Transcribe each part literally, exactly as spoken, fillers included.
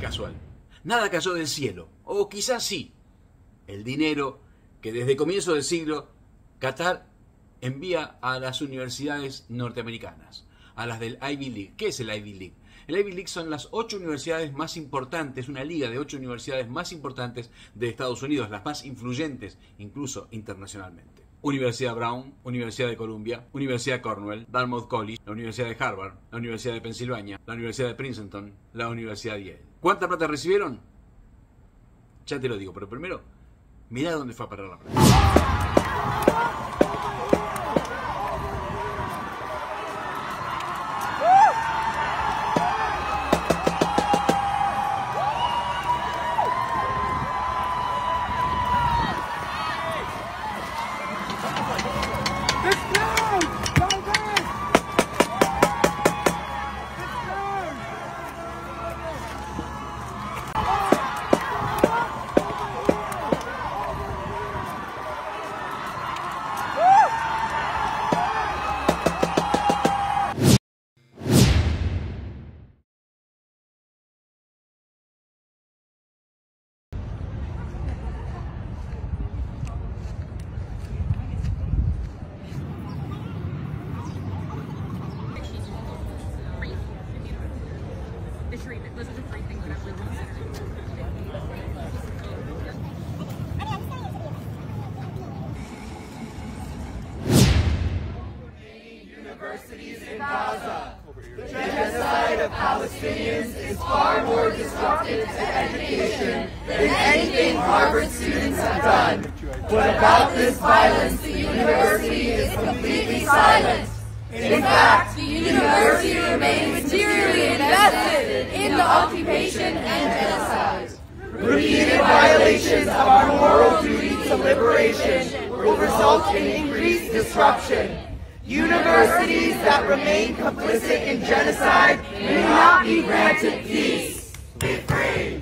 casual. Nada cayó del cielo. O quizás sí. El dinero que desde comienzo del siglo Qatar envía a las universidades norteamericanas, a las del Ivy League. ¿Qué es el Ivy League? El Ivy League son las ocho universidades más importantes, una liga de ocho universidades más importantes de Estados Unidos, las más influyentes, incluso internacionalmente. Universidad Brown, Universidad de Columbia, Universidad de Cornell, Dartmouth College, la Universidad de Harvard, la Universidad de Pensilvania, la Universidad de Princeton, la Universidad de Yale. ¿Cuánta plata recibieron? Ya te lo digo, pero primero, mirá dónde fue a parar la plata. Those are the three things that I would consider. Universities in Gaza. The genocide of Palestinians is far more disruptive to education than anything Harvard students have done. But about this violence, the university is completely silent. In fact, the university remains materially invested in the occupation and genocide. Repeated violations of our moral duty to liberation will result in increased disruption. Universities that remain complicit in genocide may not be granted peace. Be free!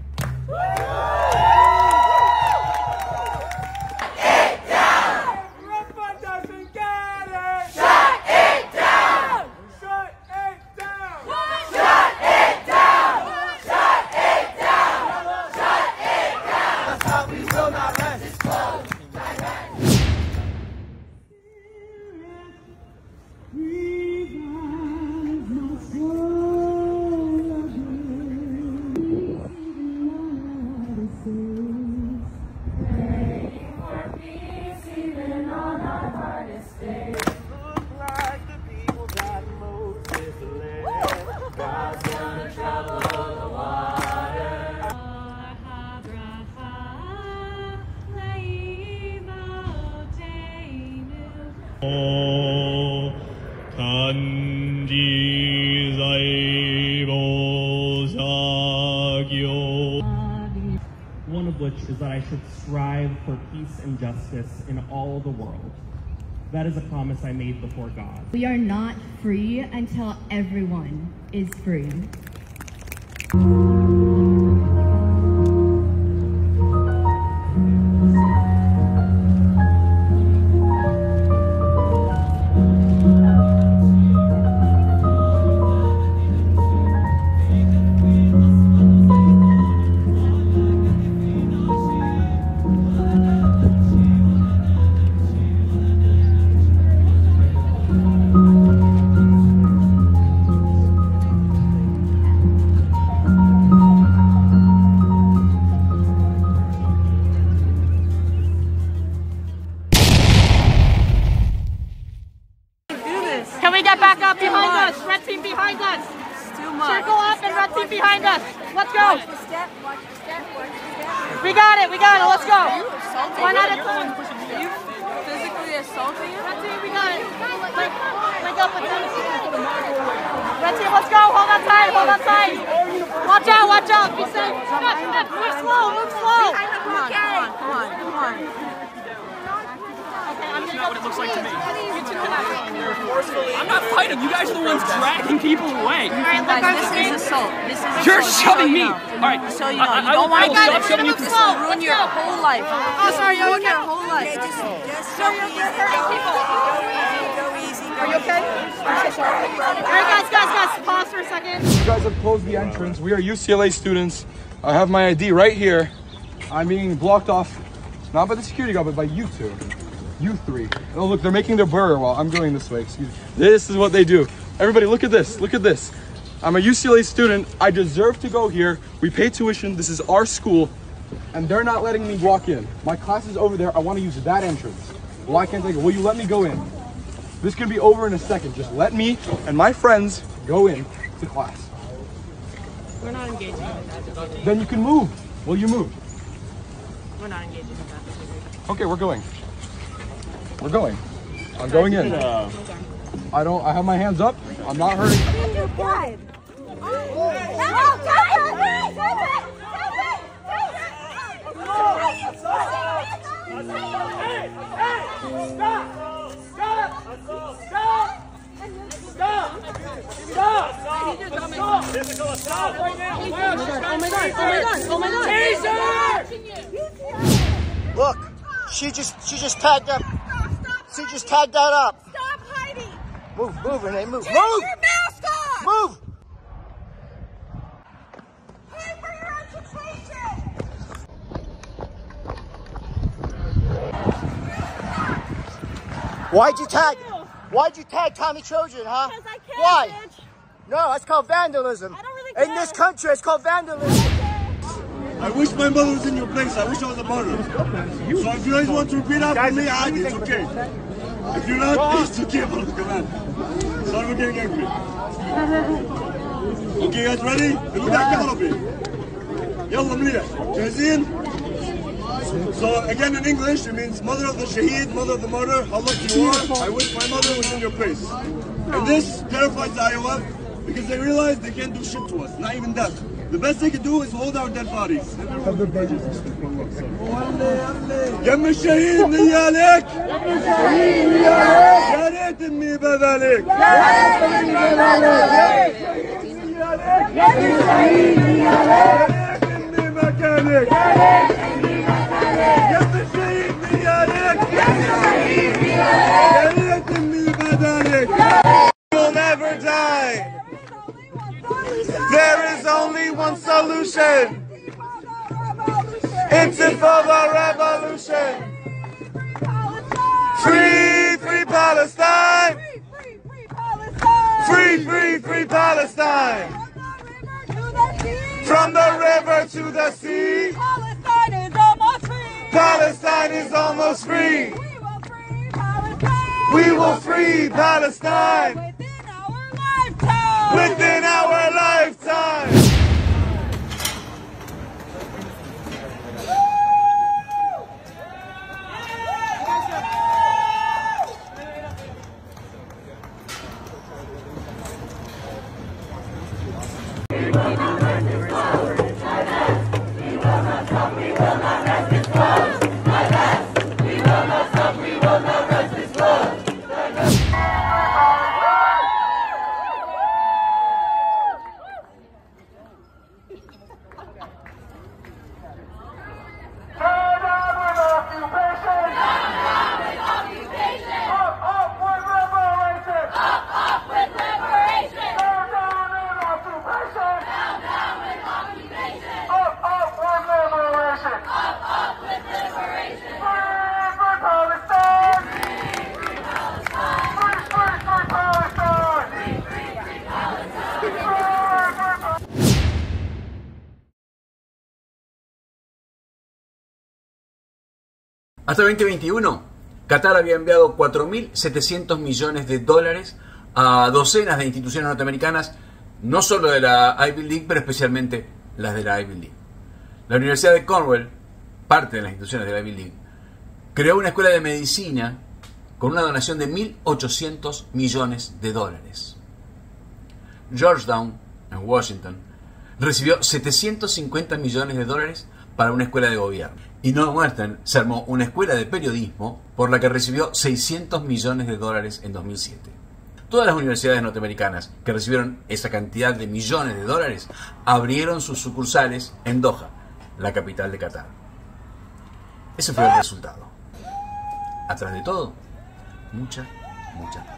One of which is that I should strive for peace and justice in all the world. That is a promise I made before God. We are not free until everyone is free. Can we get back up behind us? Red team behind us. Too much. Circle up and red team behind us. Let's go. Watch the step, watch the step, watch the step. We got it, we got it. Let's go. Assaulting One at a you? time. Are you physically assaulting you? Red team, we got it. Link, link up with them. Red team, let's go. Hold on tight, hold on tight. Watch out, watch out. Be safe. Move slow, move slow. Come on, come on, come on, come on. Okay, I'm gonna go. What it looks like to me. You two can have I'm not fighting. You guys are the ones dragging people away. All right, look, Guys, this is assault. This is You're assault. shoving me. So you know. All right. So you know. I, I, You don't I, want I to will get stop it. shoving you. This will ruin your whole life. Oh, sorry, This will ruin okay. your whole life. So you're, you're hurting people. Go easy. Go easy. Are you okay? guys, guys, guys, pause for a second. You guys have closed the entrance. We are U C L A students. I have my I D right here. I'm being blocked off, not by the security guard, but by you two. You three. Oh, look, they're making their burger while I'm going this way. Excuse me. This is what they do. Everybody, look at this. Look at this. I'm a U C L A student. I deserve to go here. We pay tuition. This is our school. And they're not letting me walk in. My class is over there. I want to use that entrance. Why can't they go? Will you let me go in? This could be over in a second. Just let me and my friends go in to class. We're not engaging in that. Then you can move. Will you move? We're not engaging in that. Okay, we're going. We're going. I'm going in. I don't, I have my hands up. I'm not hurting. Look, she just she just tagged up. She just tagged that up. Stop hiding. Move, move, Renee, move, Take move. your mask off. Move. Pay for your education. Why'd you tag? Why'd you tag Tommy Trojan, huh? Because I can't, Why? bitch. No, that's called vandalism. I don't really care. In this country, it's called vandalism. I wish my mother was in your place. I wish I was a murderer. So if you guys want to repeat after me, I it's okay. If you're not, it's okay. Come on. Sorry, we're getting angry. Okay, guys, ready? نبدأ كهربي. يلا مليح. جاهزين? So again in English, it means mother of the shaheed, mother of the martyr. How lucky you are. I wish my mother was in your place. And this terrifies the I O F because they realize they can't do shit to us, not even that. The best they can do is hold our dead bodies. يم الشهيد نيالك يا ريت اني بذلك يا ريت اني بذلك يا ريت اني مكانك يم الشهيد نيالك يا ريت اني بذلك. You'll never die. There is only one solution. It's for the revolution. Free, free Palestine. Free, free, free Palestine. From the river to the sea. Palestine is almost free. Palestine is almost free. We will free Palestine. Within our lifetime. Hasta veinte veintiuno, Qatar había enviado cuatro mil setecientos millones de dólares a docenas de instituciones norteamericanas, no solo de la Ivy League, pero especialmente las de la Ivy League. La Universidad de Cornell, parte de las instituciones de la Ivy League, creó una escuela de medicina con una donación de mil ochocientos millones de dólares. Georgetown, en Washington, recibió setecientos cincuenta millones de dólares para una escuela de gobierno. Y Northwestern se armó una escuela de periodismo por la que recibió seiscientos millones de dólares en dos mil siete. Todas las universidades norteamericanas que recibieron esa cantidad de millones de dólares abrieron sus sucursales en Doha, la capital de Qatar. Ese fue el resultado. Atrás de todo, mucha, mucha